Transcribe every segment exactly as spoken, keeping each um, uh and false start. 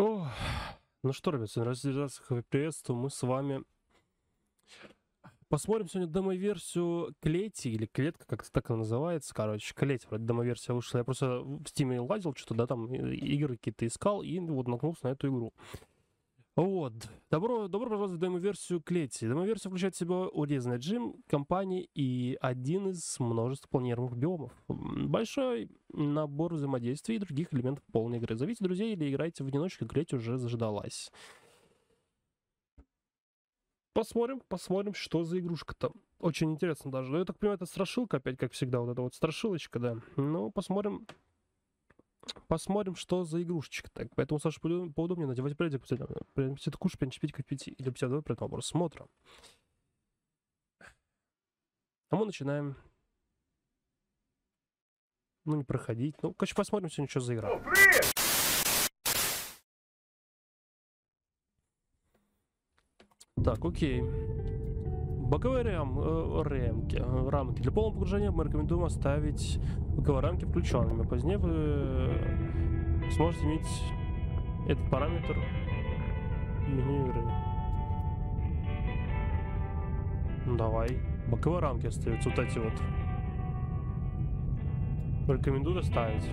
О, ну что, ребят, сегодня приветствую. Мы с вами посмотрим сегодня демо-версию Клети, или Клетка, как так она называется. Короче, Клети, вроде демо-версия вышла. Я просто в Steam лазил, что-то, да, там игры какие-то искал, и вот наткнулся на эту игру. Вот. Добро, добро пожаловать в демо-версию Клети. Демо-версия включает в себя урезанный режим компании и один из множества планируемых биомов. Большой набор взаимодействий и других элементов полной игры. Зовите друзей или играйте в одиночку, Клети уже заждалась. Посмотрим, посмотрим, что за игрушка-то. Очень интересно даже. Ну, я так понимаю, это страшилка опять, как всегда, вот эта вот страшилочка, да. Ну, посмотрим. Посмотрим, что за игрушечка. Так, поэтому, Саша, поудобнее надевать пледик. Аппетит кушать, пять к пяти или пятьдесят два при этом просмотра. А мы начинаем. Ну, не проходить. Ну, короче, посмотрим сегодня, что за игра. О, привет! Так, окей. Боковые рам, э, рамки, э, рамки. Для полного погружения мы рекомендуем оставить боковые рамки включенными. Позднее вы э, сможете иметь этот параметр в меню игры. Ну, давай. Боковые рамки остаются, вот эти вот. Рекомендую оставить.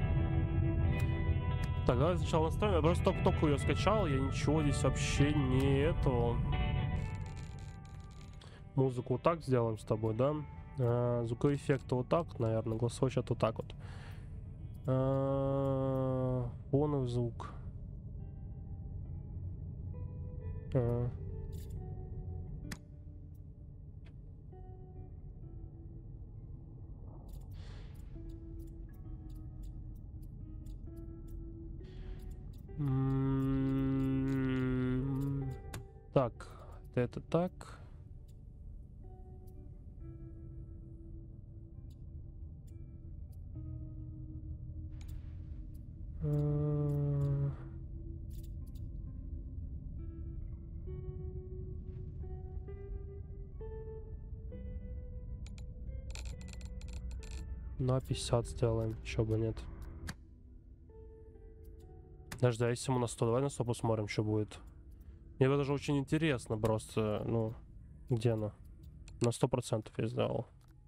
Так, давай сначала настроим. Я просто только-только ее скачал, я ничего здесь вообще не этого. Музыку вот так сделаем с тобой, да? А, звуковые эффекты вот так, наверное, голосовой чат вот так вот. А, фоновый звук. А. М-м-м. Так, это так. На пятьдесят сделаем, еще бы нет. Подожди, а если мы на сто, давай на сто посмотрим, что будет. Мне даже очень интересно просто, ну, где она? На сто процентов я сделал.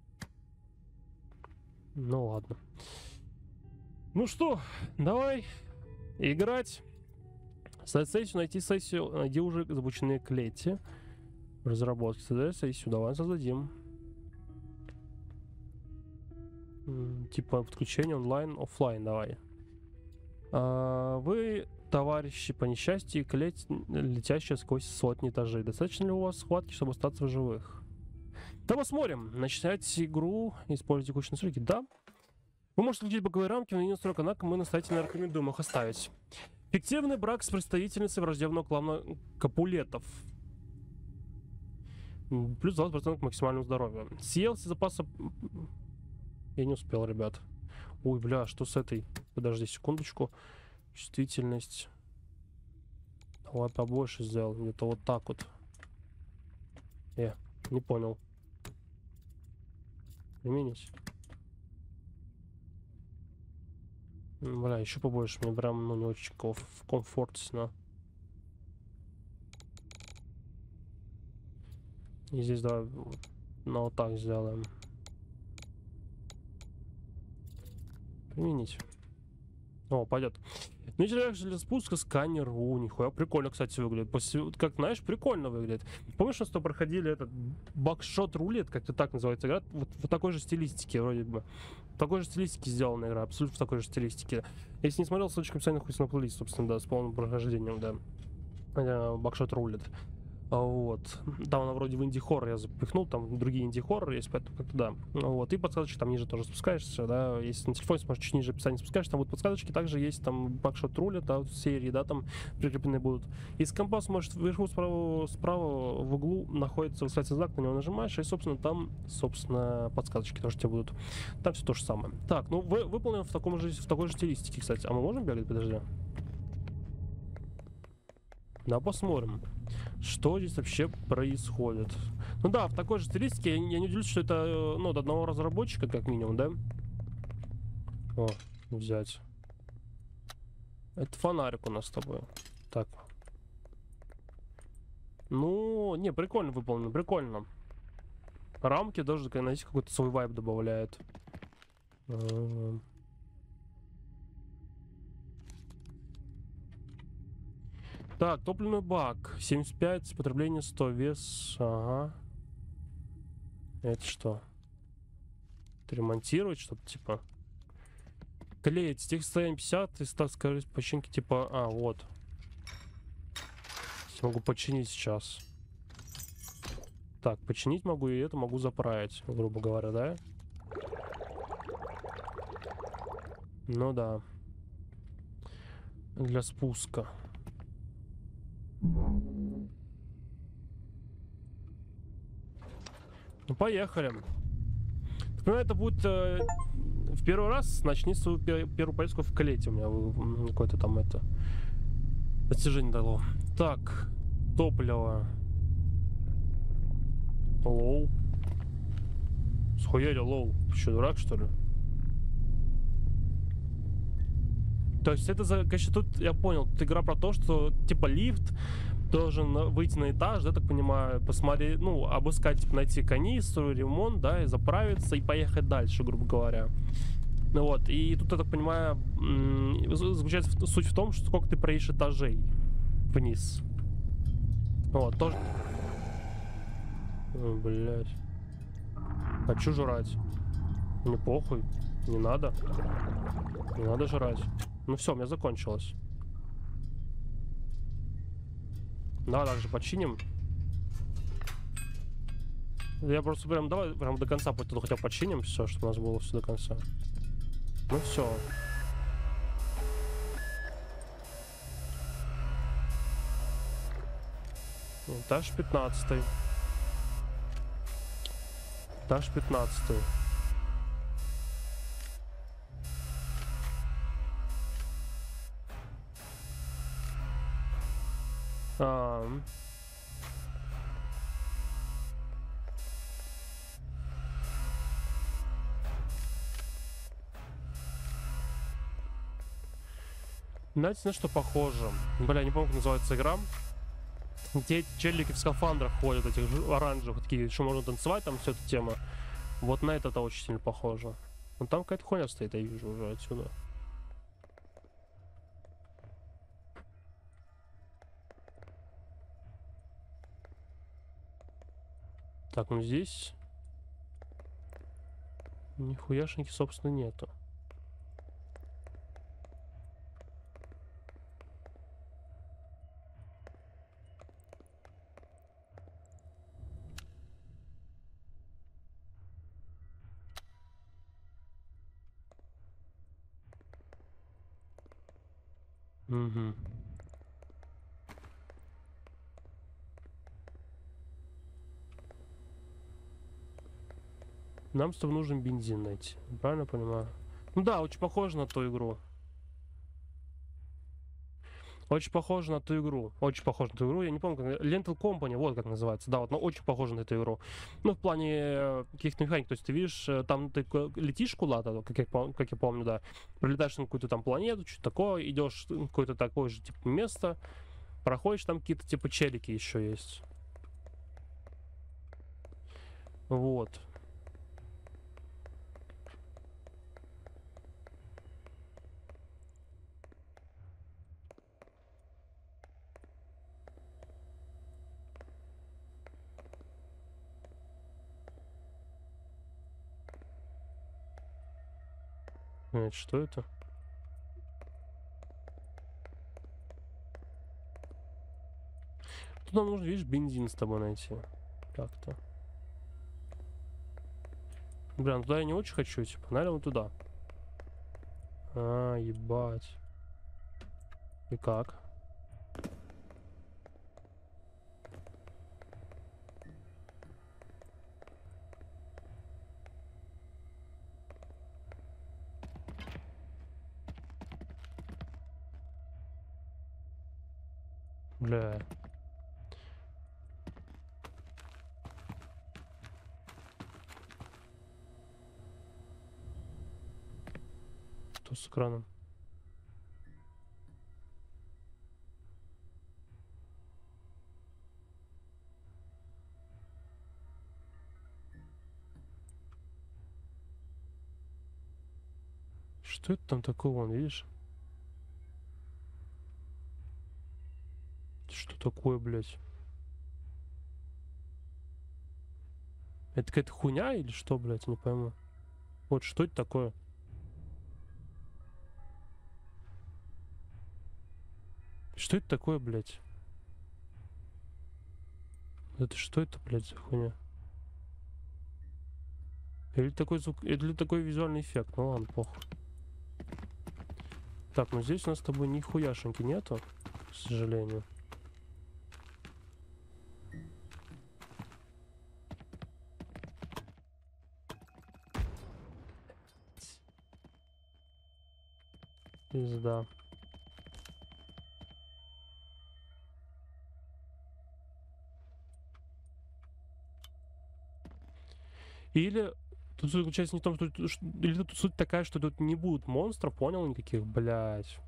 Ну ладно. Ну что, давай играть. Создать сессию, найти сессию, найди уже запущенные Клети. Разработки. Создать сессию, давай создадим. Типа подключение онлайн, офлайн, давай. А, вы, товарищи, по несчастью, Клеть, летящие сквозь сотни этажей. Достаточно ли у вас схватки, чтобы остаться в живых? Да, посмотрим. Начинать игру, используйте текущие настройки. Да. Вы можете включить боковые рамки, но не настройка, однако мы настоятельно рекомендуем их оставить. Фиктивный брак с представительницей враждебного клана Капулетов. Плюс двадцать процентов к максимальному здоровью. Съел все запасы... Я не успел, ребят. Ой, бля, что с этой? Подожди секундочку. Чувствительность. Давай побольше сделаем. Где-то вот так вот. Э, не понял. Применить. Бля, еще побольше. Мне прям, ну, не очень комфортно. И здесь давай, ну, вот так сделаем. Применить. О, пойдет. Ну, для спуска сканер. У, нихуя. Прикольно, кстати, выглядит. После, как, знаешь, прикольно выглядит. Помнишь, что проходили этот бакшот рулет, как-то так называется игра? Вот в такой же стилистике, вроде бы. В такой же стилистике сделана игра. Абсолютно в такой же стилистике. Если не смотрел, ссылочка в описании находится на плейлист, собственно, да, с полным прохождением, да. Бакшот рулет. Вот. Там она вроде в инди-хоррор я запихнул, там другие инди-хорроры есть, поэтому как-то да. Вот. И подсказочки там ниже тоже спускаешься, да. Если на телефоне смотришь, чуть ниже описания спускаешься, там будут подсказочки. Также есть там бакшот рулет, да, в серии, да, там прикреплены будут. Из компа сможешь вверху справа, справа в углу находится восклицательный знак, на него нажимаешь, и, собственно, там, собственно, подсказочки тоже тебе будут. Там все то же самое. Так, ну, вы, выполнено в, таком же, в такой же стилистике, кстати. А мы можем бегать? Подожди. Да, посмотрим, что здесь вообще происходит. Ну да, в такой же стилистике, я, я не удивлюсь, что это, ну, от одного разработчика, как минимум, да? О, взять. Это фонарик у нас с тобой. Так. Ну, не, прикольно выполнено, прикольно. Рамки даже, знаете, какой-то свой вайб добавляет. Так, топливный бак. семьдесят пять, потребление сто, вес. Ага. Это что? Это ремонтировать что-то типа? Клеить. Стих состояние пятьдесят и ста скорость починки типа... А, вот. Могу починить сейчас. Так, починить могу и это могу заправить, грубо говоря, да? Ну да. Для спуска. Ну, поехали. Ну, это будет э, в первый раз начни свою пер первую поездку в Клете. У меня какое-то там это достижение дало. Так, топливо. Лоу. Схуяли лоу. Что, дурак, что ли? То есть это, за, конечно, тут я понял, тут игра про то, что типа лифт должен выйти на этаж, да, так понимаю, посмотреть, ну, обыскать, типа, найти канистру, ремонт, да, и заправиться, и поехать дальше, грубо говоря. Ну вот, и тут, я так понимаю, заключается суть в том, что сколько ты проедешь этажей вниз. Вот, тоже... Ой, блядь. Хочу жрать. Мне похуй, не надо. Не надо жрать. Ну все, у меня закончилось. Да, также починим. Я просто прям давай прям до конца пойду хотя бы починим все, чтобы у нас было все до конца. Ну все. Этаж пятнадцатый. Этаж пятнадцатый. А, знаете, на что похоже? Бля, не помню, как называется игра. Те челики в скафандрах ходят, этих оранжевых, такие, что можно танцевать, там вся эта тема. Вот на это-то очень сильно похоже. Но там какая-то хуйня стоит, я вижу уже отсюда. Так, ну здесь нихуяшники, собственно, нету. Угу. Нам с тобой нужен бензин найти. Правильно понимаю? Ну да, очень похоже на ту игру. Очень похоже на ту игру. Очень похоже на ту игру. Я не помню, как... Lentil Company, вот как называется. Да, вот, но очень похоже на эту игру. Ну, в плане э, каких-то механик. То есть ты видишь, э, там ты летишь куда-то, как я, как я помню, да. Прилетаешь на какую-то там планету, что-то такое, идешь в какое-то такое же, типа, место, проходишь, там какие-то, типа, челики еще есть. Вот. Нет, что это? Тут нам нужно, видишь, бензин с тобой найти. Как-то. Бля, ну туда я не очень хочу, типа, наверное, туда. А, ебать. И как? Бля. Что с экраном? Что это там такое, вон, видишь? Что такое, блядь? Это какая-то хуйня или что, блядь, не пойму. Вот, что это такое? Что это такое, блядь? Это что это, блядь, за хуйня? Или такой звук, или такой визуальный эффект? Ну ладно, похуй. Так, ну здесь у нас с тобой нихуяшеньки нету, к сожалению. Пизда. Или тут суть заключается не в том, что, что или тут суть такая, что тут не будет монстров, понял, никаких, блядь.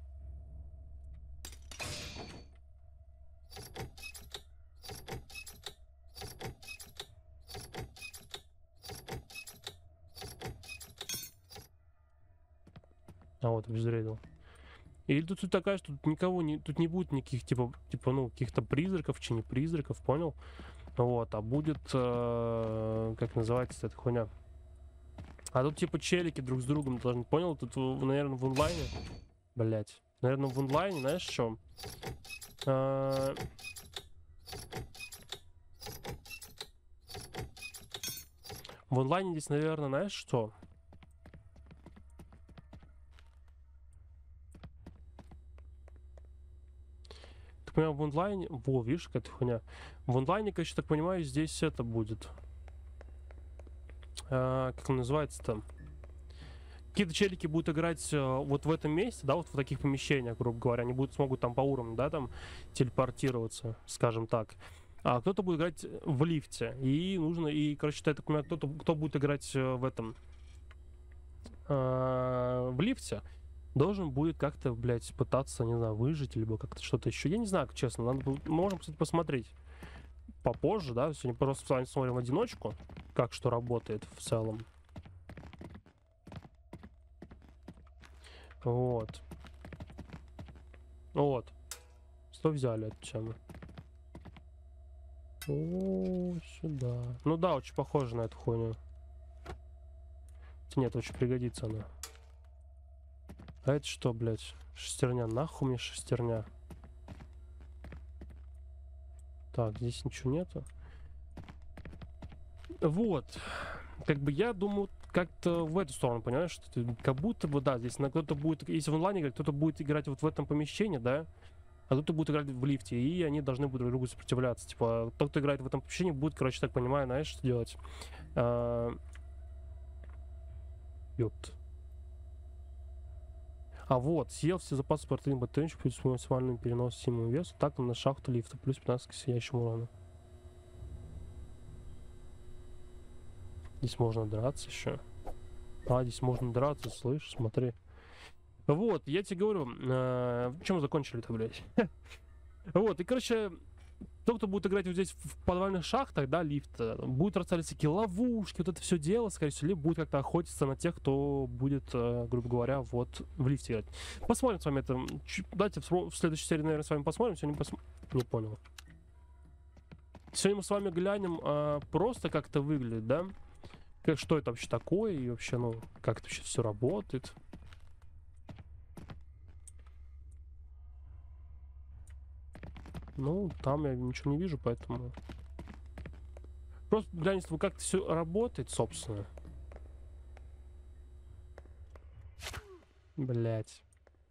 А вот, обезвредил. Или тут суть такая, что тут никого не, тут не будет никаких, типа, типа, ну, каких-то призраков, чи не призраков, понял? Вот, а будет, э, как называется эта хуйня? А тут типа челики друг с другом должны, понял? Тут, наверное, в онлайне, блять, наверное, в онлайне, знаешь, в чем? А... В онлайне здесь, наверное, знаешь, что? Так понимаю, в онлайне... Во, видишь, какая-то хуйня. В онлайне, конечно, так понимаю, здесь это будет. А, как он называется-то? Какие-то челики будут играть э, вот в этом месте, да, вот в таких помещениях, грубо говоря. Они будут, смогут там по уровню, да, там телепортироваться, скажем так. А кто-то будет играть в лифте. И нужно, и, короче, я так понимаю, кто-то, кто будет играть в этом... Э, в лифте, должен будет как-то, блядь, пытаться, не знаю, выжить, либо как-то что-то еще. Я не знаю, честно, надо, можем, кстати, посмотреть попозже, да, сегодня просто с вами смотрим в одиночку, как что работает в целом. Вот. Вот. Что взяли эту тему? О, сюда. Ну да, очень похоже на эту хуйню. Нет, очень пригодится она. А это что, блядь? Шестерня. Нахуй мне шестерня? Так, здесь ничего нету. Вот. Как бы я думаю, как-то в эту сторону, понимаешь? Что как будто бы, да, здесь кто-то будет, если в онлайне играть, кто-то будет играть вот в этом помещении, да, а кто-то будет играть в лифте, и они должны будут друг другу сопротивляться. Типа, тот, кто играет в этом помещении, будет, короче, так понимаю, знаешь, что делать? А... Ёпт. А вот, съел все запасы спортивных батареек, плюс максимальный перенос силы веса, так на шахту лифта, плюс пятнадцать к сияющему урону. Здесь можно драться еще. А, здесь можно драться, слышь, смотри. Вот, я тебе говорю, э, чем мы закончили-то, блядь? Вот, и, короче, тот, кто будет играть вот здесь в подвальных шахтах, да, лифта, будет расставлять всякие ловушки, вот это все дело, скорее всего, либо будет как-то охотиться на тех, кто будет, э, грубо говоря, вот в лифте играть. Посмотрим с вами это. Давайте в следующей серии, наверное, с вами посмотрим. Сегодня посмотрим. Не понял. Сегодня мы с вами глянем, э, просто как это выглядит, да? Как, что это вообще такое и вообще, ну, как это вообще все работает. Ну, там я ничего не вижу, поэтому... Просто гляньте, как это все работает, собственно. Блять.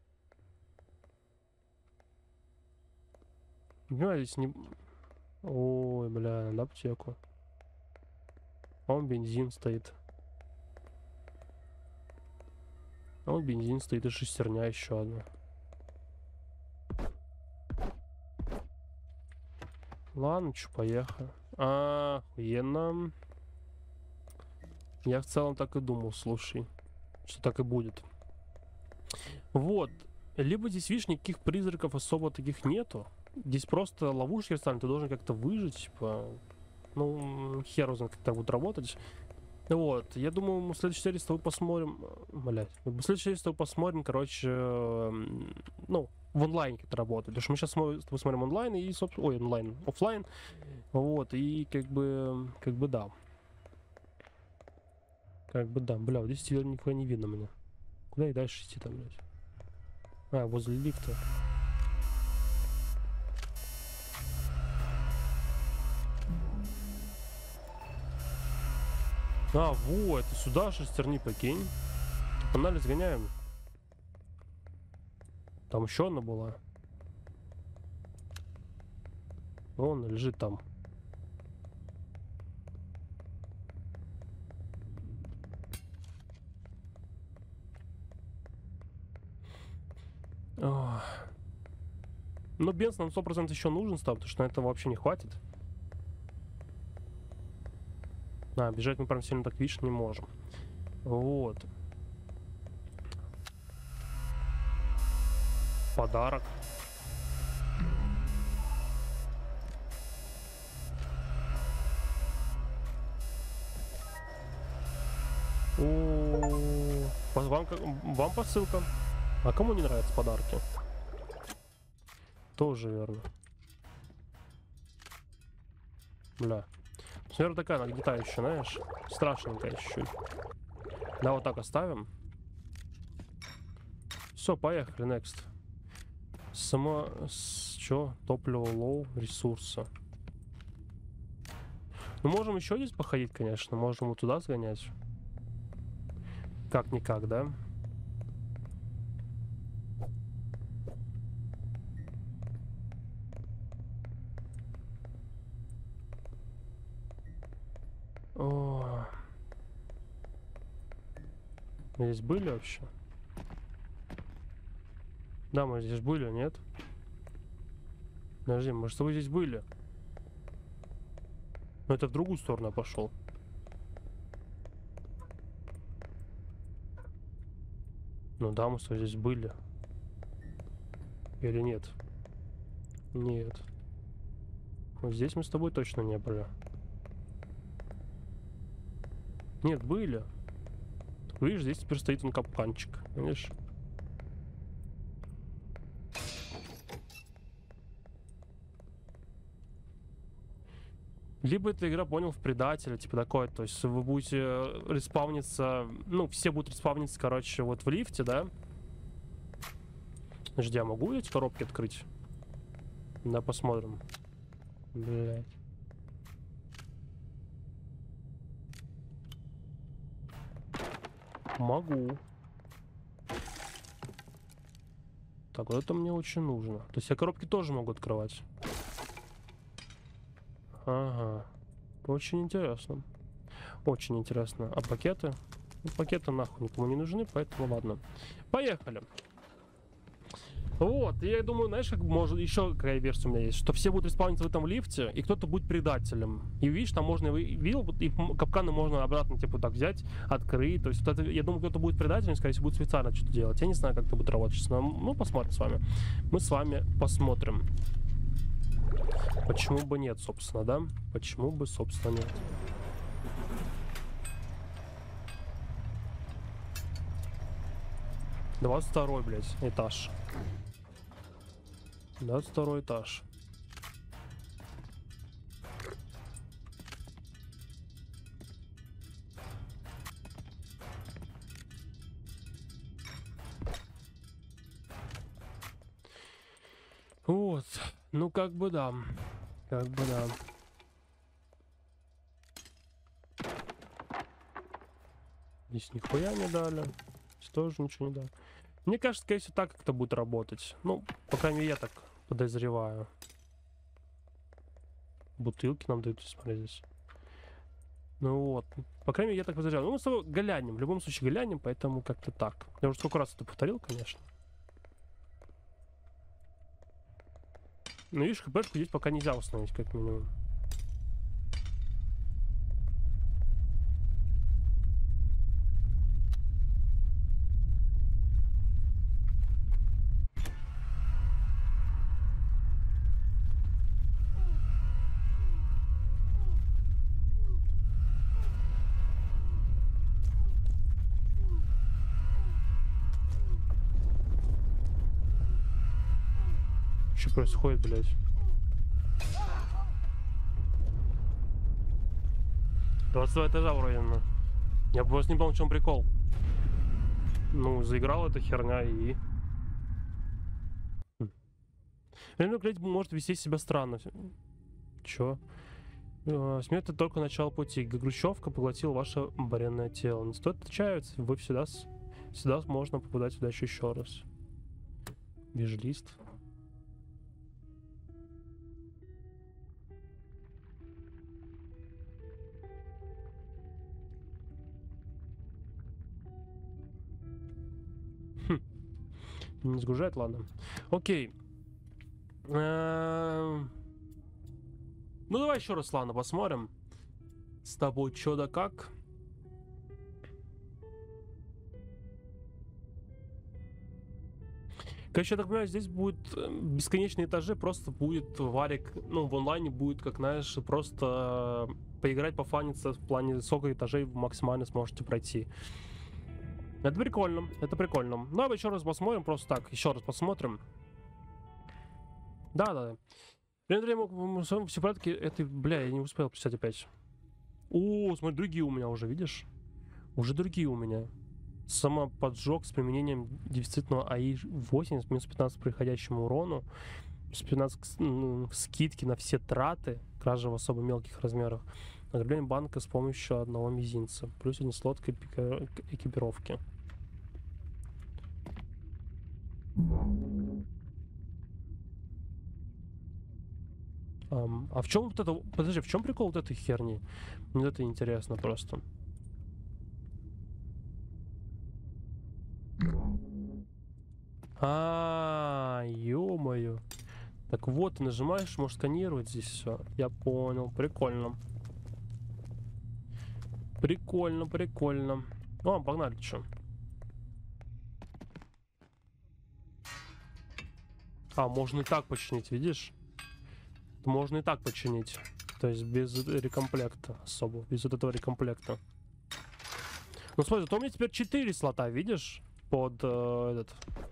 Понимаю, здесь не... Ой, бля, надо аптеку. Он бензин стоит. Он бензин стоит и шестерня еще одна. Ладно, что, поехали. А, охуенно. Я в целом так и думал, слушай, что так и будет. Вот. Либо здесь, видишь, никаких призраков особо таких нету. Здесь просто ловушки расставлены, ты должен как-то выжить, типа... Ну, хер узнает, как это будет работать. Вот, я думаю, мы в следующей серии с тобой посмотрим, блять, в следующей серии с тобой посмотрим, короче, м, ну, в онлайне как это работает, потому что мы сейчас с тобой смотрим онлайн и, собственно, ой, онлайн, офлайн, вот, и как бы, как бы да, как бы да, бля, вот здесь теперь нихуя не видно меня, куда и дальше идти там, блядь, а, возле лифта. А, вот, это сюда шестерни покинь. Погнали, сгоняем. Там еще одна была. Вон, лежит там. Ох. Ну, бенз нам сто процентов еще нужен стал, потому что на это вообще не хватит. А, бежать мы прям сильно так, видишь, не можем. Вот. Подарок. О, вам, вам посылка. А кому не нравятся подарки? Тоже верно. Бля. Наверное, такая нагнетающая, знаешь? Страшненькая чуть-чуть. Да, вот так оставим. Все, поехали, next. Само... С... Чё? Топливо лоу, ресурсы. Ну, можем еще здесь походить, конечно. Можем вот туда сгонять. Как-никак, да? О. Мы здесь были вообще? Да, мы здесь были, нет? Подожди, мы с тобой здесь были. Но это в другую сторону пошел. Ну да, мы с тобой здесь были. Или нет? Нет. Вот здесь мы с тобой точно не были. Нет, были. Видишь, здесь теперь стоит он капканчик. Видишь? Либо эта игра, понял, в предателя, типа такое. То есть вы будете респавниться... Ну, все будут респавниться, короче, вот в лифте, да? Подожди, я могу эти коробки открыть? Да, посмотрим. Блять. Могу. Так, вот это мне очень нужно. То есть я коробки тоже могу открывать. Ага. Очень интересно. Очень интересно. А пакеты? Ну, пакеты нахуй никому не нужны, поэтому ладно. Поехали. Вот, я думаю, знаешь, как может еще какая версия у меня есть, что все будут респауниться в этом лифте, и кто-то будет предателем. И видишь, там можно, видел, и капканы можно обратно, типа, так взять, открыть. То есть, вот это, я думаю, кто-то будет предателем, скорее всего, будет специально что-то делать. Я не знаю, как это будет работать, честно. Ну, посмотрим с вами. Мы с вами посмотрим. Почему бы нет, собственно, да? Почему бы, собственно, нет? двадцать второй, блядь, этаж. двадцать второй этаж. Вот. Ну, как бы да. Как бы да. Здесь нихуя не дали. Здесь тоже ничего не дали. Мне кажется, скорее всего, так как-то будет работать. Ну, по крайней мере, я так подозреваю. Бутылки нам дают, смотри, здесь. Ну вот. По крайней мере, я так подозреваю. Ну, мы с тобой глянем. В любом случае глянем, поэтому как-то так. Я уже сколько раз это повторил, конечно. Ну, видишь, хпшку здесь пока нельзя установить, как минимум. вообще происходит, блядь? двадцать два этажа вроде, ну. Я просто не понял, в чем прикол. Ну, заиграла эта херня и... Реально, блядь, может вести себя странно. Чё? Смерть — это только начало пути. Грущевка поглотила ваше бренное тело. Не стоит отчаиваться, вы всегда, всегда можно попадать в удачу еще раз. Вижлист. Хм. Не сгружает, ладно. Окей. Ну давай еще раз, ладно, посмотрим. С тобой чё да как. Короче, я так понимаю, здесь будет бесконечные этажи, просто будет варик, ну, в онлайне будет, как, знаешь, просто поиграть, пофаниться в плане сколько этажей вы максимально сможете пройти. Это прикольно, это прикольно. Ну, давай еще раз посмотрим, просто так, еще раз посмотрим. Да-да-да. Все порядке, это, бля, я не успел писать опять. О, смотри, другие у меня уже, видишь? Уже другие у меня. Самоподжог с применением дефицитного АИ восемь с минус пятнадцать приходящему урону, с пятнадцать ну, скидки на все траты, кража в особо мелких размерах, ограбление банка с помощью одного мизинца, плюс один слот к экипировке. Um, а в чем вот это? Подожди, в чем прикол вот этой херни? Мне это интересно просто. А, ё-моё. Так вот, ты нажимаешь, можешь сканировать здесь все. Я понял, прикольно. Прикольно, прикольно. О, погнали, чё. А, можно и так починить, видишь? Можно и так починить. То есть без рекомплекта особо. Без вот этого рекомплекта. Ну смотри, то у меня теперь четыре слота, видишь? Под э, этот...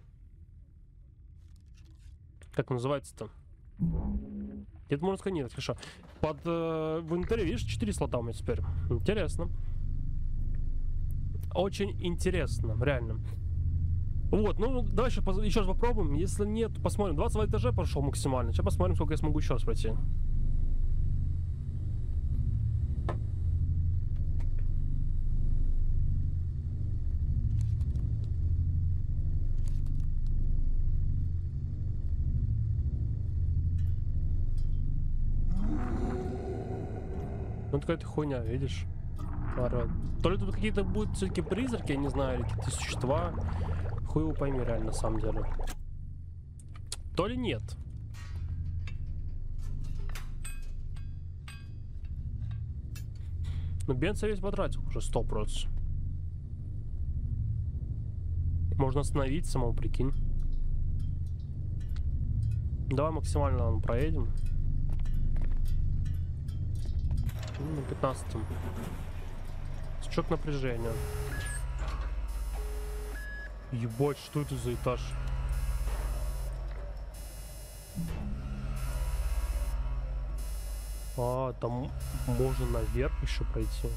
Как называется-то? Это можно сканировать, хорошо. Под э, в инвентаре, видишь, четыре слота у меня теперь. Интересно. Очень интересно, реально. Вот, ну давай еще, еще раз попробуем. Если нет, посмотрим. двадцать два этажа прошел максимально. Сейчас посмотрим, сколько я смогу еще раз пройти. Ну какая-то хуйня, видишь? Ара. То ли тут какие-то будут все-таки призраки, я не знаю, или какие-то существа. Хуй его пойми, реально, на самом деле. То ли нет. Но бенз я весь потратил уже сто процентов. Можно остановить самого, прикинь. Давай максимально он проедем. На пятнадцатом. Скачок напряжения. Ебать, что это за этаж? А, там можно наверх еще пройти.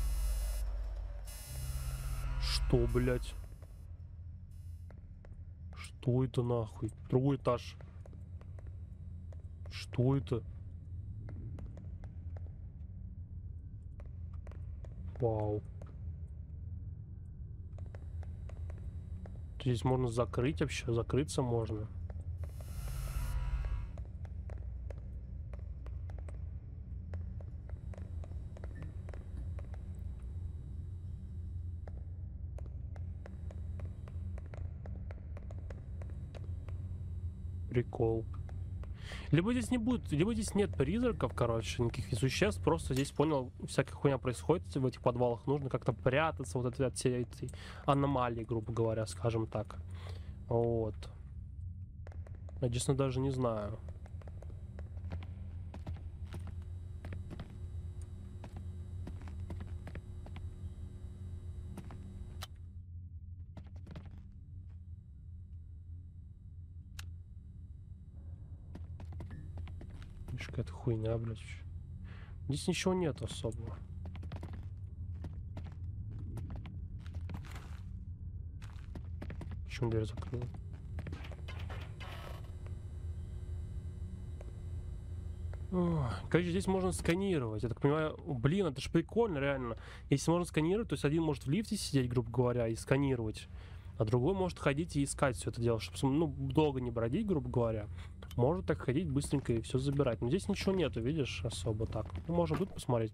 Что, блядь? Что это нахуй? Другой этаж. Что это? Вау. Здесь можно закрыть вообще, закрыться можно. Прикол. Либо здесь не будет, либо здесь нет призраков, короче, никаких существ, просто здесь, понял, всякая хуйня происходит в этих подвалах, нужно как-то прятаться вот от, от всей этой аномалии, грубо говоря, скажем так. Вот. Я, честно, даже не знаю. Видишь, какая-то хуйня, блядь. Здесь ничего нет особого. Почему дверь закрыла? Ой, короче, здесь можно сканировать. Я так понимаю, блин, это ж прикольно, реально. Если можно сканировать, то есть один может в лифте сидеть, грубо говоря, и сканировать, а другой может ходить и искать все это дело, чтобы, ну, долго не бродить, грубо говоря. Может так ходить быстренько и все забирать. Но здесь ничего нету, видишь, особо так. Ну, можно тут посмотреть.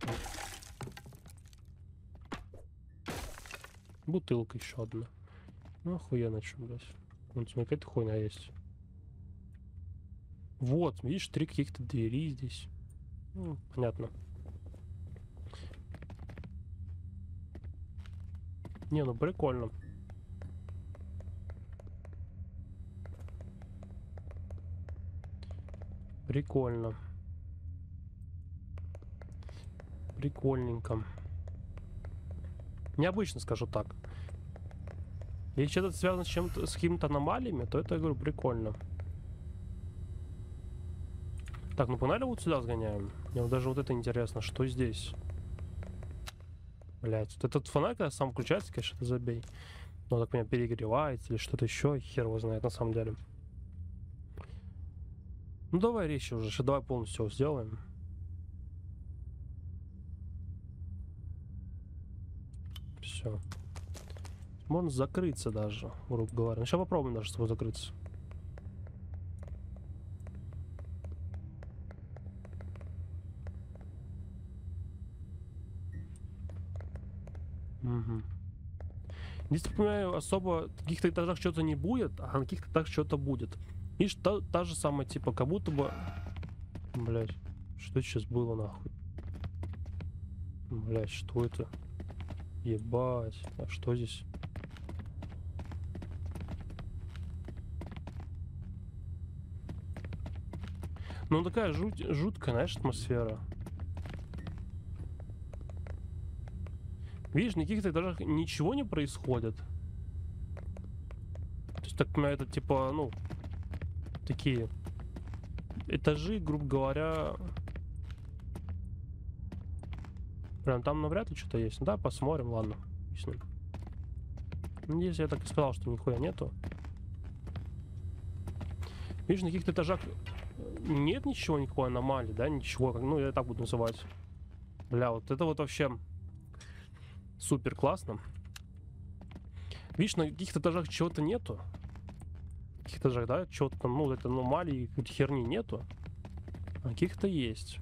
Бутылка еще одна. Ну, охуенно, что, блядь. Вон тебе какая-то хуйня есть. Вот, видишь, три каких-то двери здесь. Ну, понятно. Не, ну прикольно. Прикольно. Прикольненько. Необычно, скажу так. Если что-то связано с чем-то, с какими-то аномалиями, то это, я говорю, прикольно. Так, ну погнали вот сюда сгоняем. Мне вот даже вот это интересно, что здесь. Блять, вот этот фонарь, когда сам включается, конечно, это забей. Но так меня перегревается или что-то еще, хер его знает на самом деле. Ну давай речи уже, что давай полностью все сделаем. Все. Можно закрыться даже, грубо говоря. Ну сейчас попробуем даже с тобой закрыться. Угу. Здесь, например, особо в каких-то этажах что-то не будет, а на каких-то этажах что-то будет. Видишь, та, та же самая, типа, как будто бы... Блять, что сейчас было, нахуй? Блять, что это? Ебать, а что здесь? Ну, такая жуть, жуткая, знаешь, атмосфера. Видишь, на каких-то этажах ничего не происходит. То есть, так понимаю, это типа, ну, такие этажи, грубо говоря. Прям там навряд ли что-то есть. Да, посмотрим, ладно. Здесь я так и сказал, что нихуя нету. Видишь, на каких-то этажах нет ничего, никакой аномалии, да, ничего, ну, я так буду называть. Бля, вот это вот вообще супер классно. Видишь, на каких-то этажах чего-то нету. На каких-то этажах, да, чего-то там, ну, это аномалии, какой-то херни нету. А каких-то есть.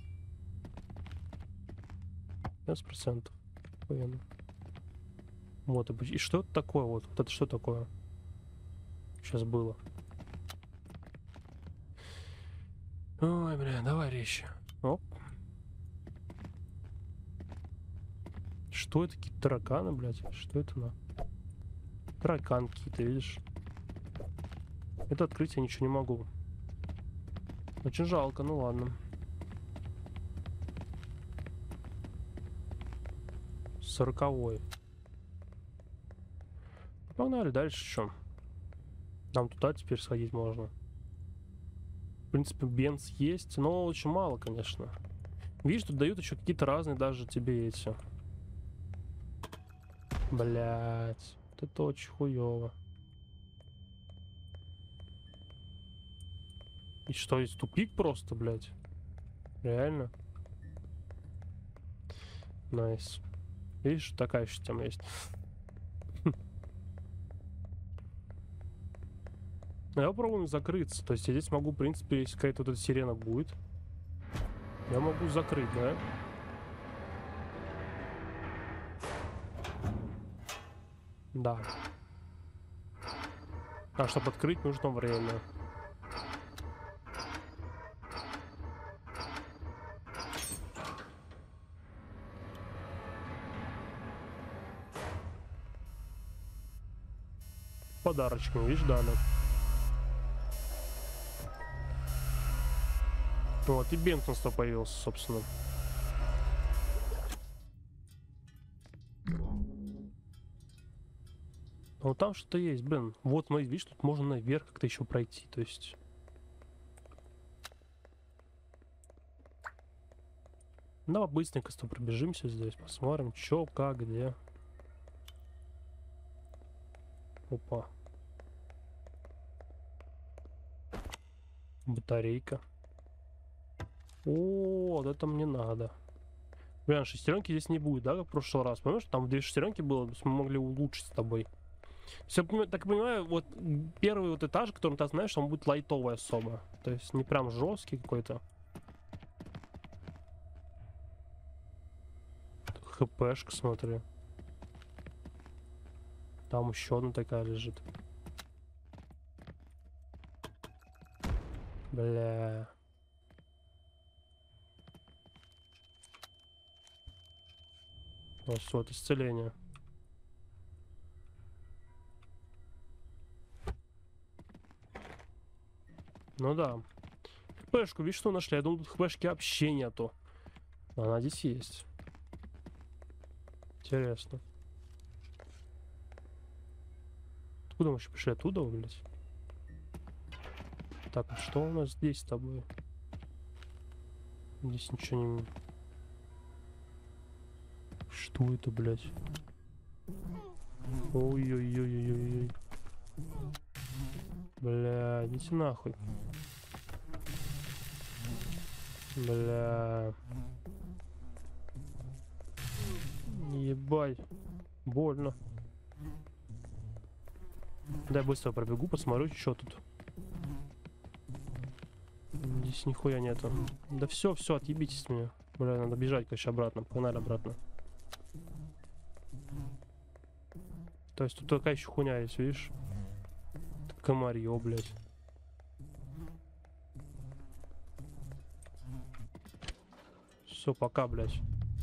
пятьдесят процентов. Охуенно. Вот, и что это такое вот? Вот это что такое? Сейчас было. Ой, бля, давай резче. Оп. Что это? Какие-то тараканы, блядь? Что это на? Таракан какие-то, видишь? Это открыть я ничего не могу. Очень жалко, ну ладно. Сороковой. Погнали дальше, что? Нам туда теперь сходить можно. В принципе, бенз есть, но очень мало, конечно. Видишь, тут дают еще какие-то разные даже тебе эти. Блять, вот это очень хуево. И что, есть тупик просто, блять? Реально? Найс. Видишь, такая еще тема есть. Я попробую закрыться. То есть я здесь могу, в принципе, если какая-то вот эта сирена будет, я могу закрыть, да? Да. А чтобы открыть, нужно время. Подарочками, видишь, да, да. Вот, и Бентон-то появился, собственно. А вот там что-то есть, блин. Вот, смотри, видишь, тут можно наверх как-то еще пройти, то есть... Давай быстренько с тобой пробежимся здесь, посмотрим, чё, как, где. Опа. Батарейка. О, вот это мне надо. Блин, шестеренки здесь не будет, да, как в прошлый раз. Помнишь, там две шестеренки было, мы могли улучшить с тобой. Все, так понимаю, вот первый вот этаж, который ты знаешь, он будет лайтовый особо. То есть не прям жесткий какой-то. ХПшка, смотри. Там еще одна такая лежит. Бля. Вот, вот исцеление. Ну да. ХПшку, видишь, что нашли? Я думал, тут ХПшки вообще нету. Она здесь есть. Интересно. Откуда мы вообще пришли? Оттуда, блядь? Так, а что у нас здесь с тобой? Здесь ничего не... Что это, блядь? Ой-ой-ой-ой-ой. Бля, идите нахуй. Бля. Ебать. Больно. Дай быстро пробегу, посмотрю, что тут. Здесь нихуя нету. Да все, все, отъебитесь с меня. Бля, надо бежать, короче, обратно. Погнали обратно. То есть тут такая еще хуйня есть, видишь? Комарье, блядь. Все, пока, блядь.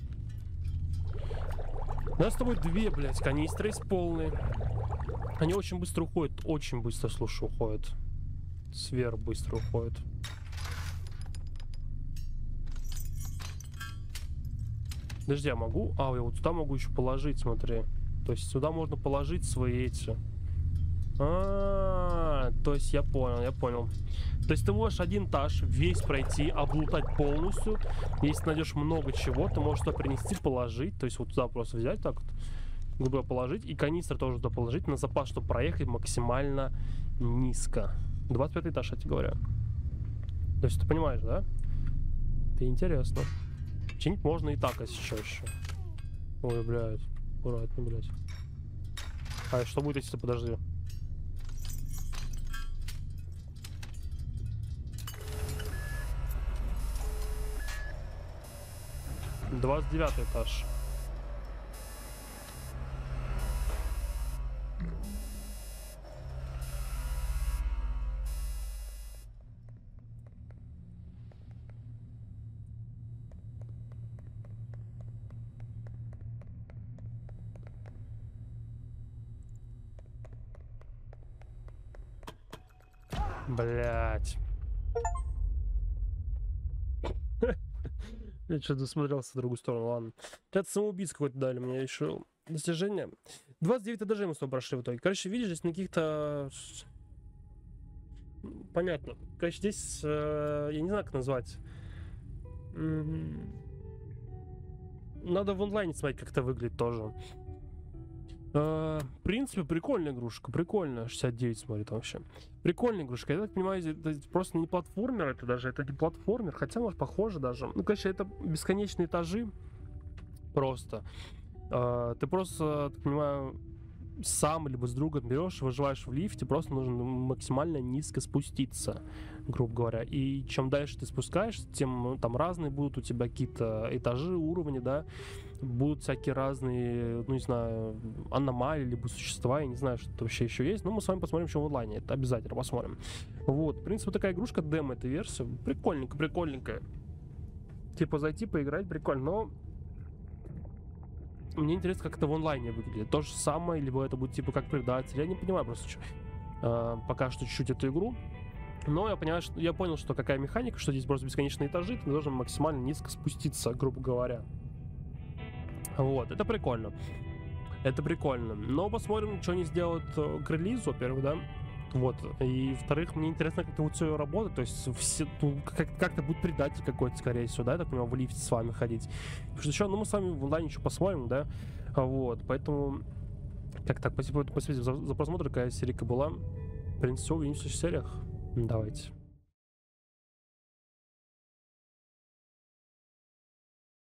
У нас с тобой две, блядь, канистры есть полные. Они очень быстро уходят, очень быстро, слушай, уходят. Сверх быстро уходят. Подожди, я могу? А, я вот сюда могу еще положить, смотри. То есть сюда можно положить свои эти. А, -а, -а то есть я понял, я понял. То есть ты можешь один этаж весь пройти, облутать полностью. Если найдешь много чего, ты можешь туда принести, положить. То есть вот туда просто взять так вот, грубо положить. И канистры тоже туда положить на запас, чтобы проехать максимально низко. двадцать пятый этаж, я тебе говорю. То есть ты понимаешь, да? Это интересно. Чинить можно и так, если что еще. Ой, блядь. Аккуратно, блядь. А что будет, если подожди? двадцать девятый этаж. Блять. Я что-то смотрелся в другую сторону, ладно. Это самоубийц какой-то дали мне еще достижение. двадцать девять этажей мы с тобой прошли в итоге. Короче, видишь, здесь на каких-то... Понятно. Короче, здесь, э, я не знаю, как назвать. Надо в онлайне смотреть, как это выглядит тоже. Uh, в принципе, прикольная игрушка, прикольная, шестьдесят девять смотрит вообще. Прикольная игрушка, я так понимаю, это просто не платформер, это даже, это не платформер, хотя, может, похоже даже. Ну, конечно, это бесконечные этажи, просто. Uh, ты просто, так понимаю, сам либо с другом берешь, выживаешь в лифте, просто нужно максимально низко спуститься, грубо говоря. И чем дальше ты спускаешься, тем ну, там разные будут у тебя какие-то этажи, уровни, да, будут всякие разные, ну не знаю, аномалии, либо существа, я не знаю, что это вообще еще есть, но мы с вами посмотрим, что в онлайне, это обязательно посмотрим. Вот, в принципе, такая игрушка, демо этой версии, прикольненькая, прикольненькая. Типа зайти, поиграть, прикольно, но мне интересно, как это в онлайне выглядит. То же самое, либо это будет типа как предатель. Я не понимаю просто что, э, пока что чуть-чуть эту игру. Но я понимаю, что я понял, что какая механика, что здесь просто бесконечные этажи, ты должен максимально низко спуститься, грубо говоря. Вот, это прикольно. Это прикольно. Но посмотрим, что они сделают к релизу, во-первых, да. Вот. И, во-вторых, мне интересно, как это будет все работать. То есть все, ну, как, как-то будет предатель какой-то, скорее всего, да, я так понимаю, в лифте с вами ходить. Потому что еще, ну, мы с вами в онлайне еще посмотрим, да. Вот. Поэтому, как так, спасибо, спасибо за, за просмотр, какая серия была. В принципе, все, увидимся в следующих сериях. Давайте.